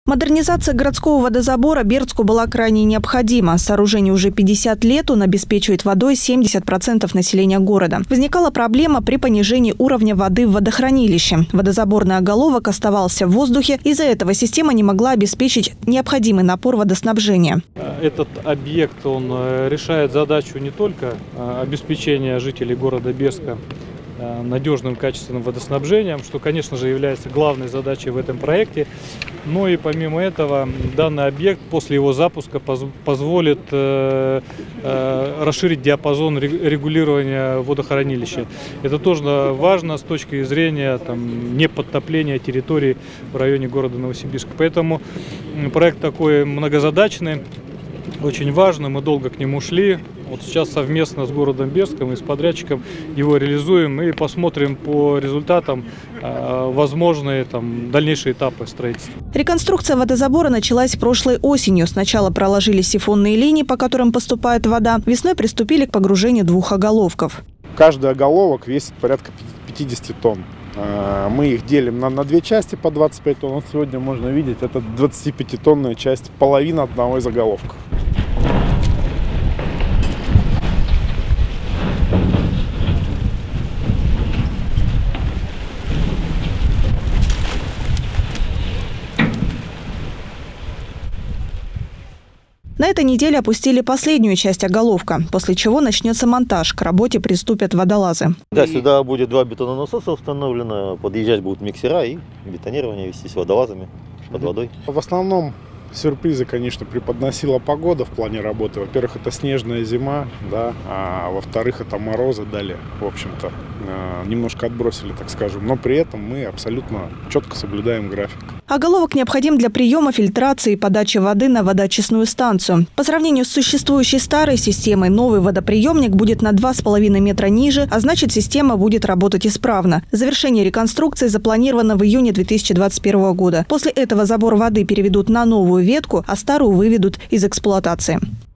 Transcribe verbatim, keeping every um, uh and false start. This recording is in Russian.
Модернизация городского водозабора Бердску была крайне необходима. Сооружение уже пятьдесят лет, он обеспечивает водой семьдесят процентов населения города. Возникала проблема при понижении уровня воды в водохранилище. Водозаборный оголовок оставался в воздухе, из-за этого система не могла обеспечить необходимый напор водоснабжения. Этот объект он решает задачу не только обеспечения жителей города Бердска надежным качественным водоснабжением, что, конечно же, является главной задачей в этом проекте. Но и помимо этого, данный объект после его запуска позволит э, э, расширить диапазон регулирования водохранилища. Это тоже важно с точки зрения там, неподтопления территорий в районе города Новосибирска. Поэтому проект такой многозадачный, очень важный, мы долго к нему шли. Вот сейчас совместно с городом Бердском и с подрядчиком его реализуем и посмотрим по результатам э, возможные там, дальнейшие этапы строительства. Реконструкция водозабора началась прошлой осенью. Сначала проложили сифонные линии, по которым поступает вода. Весной приступили к погружению двух оголовков. Каждый оголовок весит порядка пятьдесят тонн. Мы их делим на, на две части по двадцать пять тонн. Вот сегодня можно видеть, это двадцатипятитонная часть, половина одного из оголовков. На этой неделе опустили последнюю часть оголовка, после чего начнется монтаж. К работе приступят водолазы. Да, сюда будет два бетононасоса установлено, подъезжать будут миксера и бетонирование вестись водолазами под водой. В основном сюрпризы, конечно, преподносила погода в плане работы. Во-первых, это снежная зима, да, а во-вторых, это морозы дали, в общем-то, немножко отбросили, так скажем. Но при этом мы абсолютно четко соблюдаем график. Оголовок необходим для приема, фильтрации и подачи воды на водоочистную станцию. По сравнению с существующей старой системой, новый водоприемник будет на два с половиной метра ниже, а значит, система будет работать исправно. Завершение реконструкции запланировано в июне две тысячи двадцать первого года. После этого забор воды переведут на новую ветку, а старую выведут из эксплуатации.